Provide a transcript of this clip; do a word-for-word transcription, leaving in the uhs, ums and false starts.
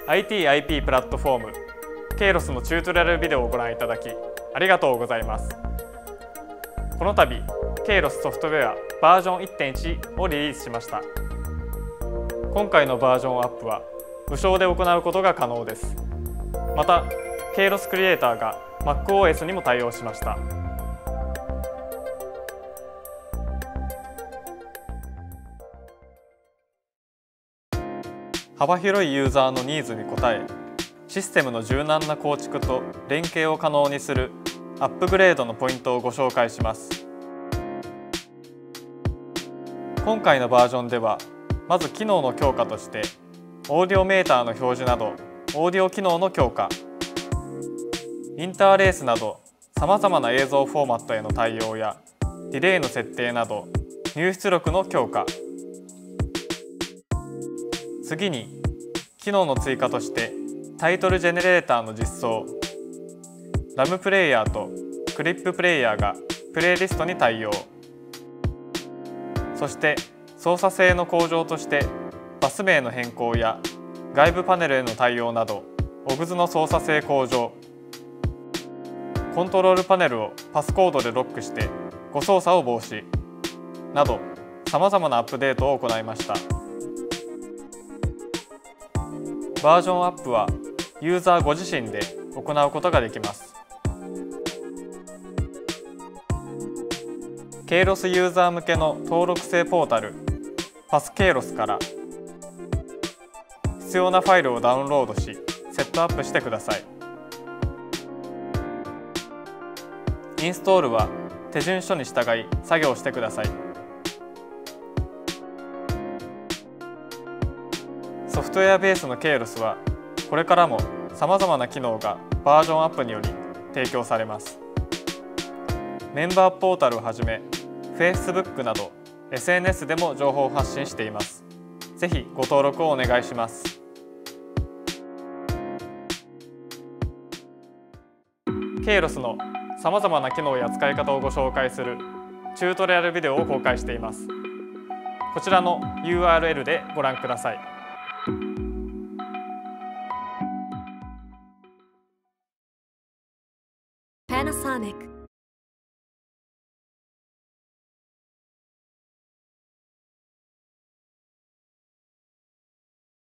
アイティーアイピー プラットフォームケイロスのチュートリアルビデオをご覧いただきありがとうございます。この度ケイロスソフトウェアバージョン いってんいち をリリースしました。今回のバージョンアップは無償で行うことが可能です。またケイロスクリエイターが MacOS にも対応しました。幅広いユーザーのニーズに応え、システムの柔軟な構築と連携を可能にするアップグレードのポイントをご紹介します。今回のバージョンでは、まず機能の強化として、オーディオメーターの表示など、オーディオ機能の強化、インターレースなど、さまざまな映像フォーマットへの対応や、ディレイの設定など、入出力の強化、次に機能の追加としてタイトルジェネレーターの実装、ラムプレイヤーとクリッププレイヤーがプレイリストに対応、そして操作性の向上としてバス名の変更や外部パネルへの対応などオグズの操作性向上、コントロールパネルをパスコードでロックして誤操作を防止などさまざまなアップデートを行いました。バージョンアップはユーザーご自身で行うことができます。ケイロスユーザー向けの登録制ポータルパスケイロスから必要なファイルをダウンロードしセットアップしてください。インストールは手順書に従い作業してください。ソフトウェアベースのケイロスはこれからもさまざまな機能がバージョンアップにより提供されます。メンバーポータルをはじめ Facebook など エスエヌエス でも情報を発信しています。ぜひご登録をお願いします。ケイロスのさまざまな機能や使い方をご紹介するチュートリアルビデオを公開しています。こちらの ユーアールエル でご覧ください。 Panasonic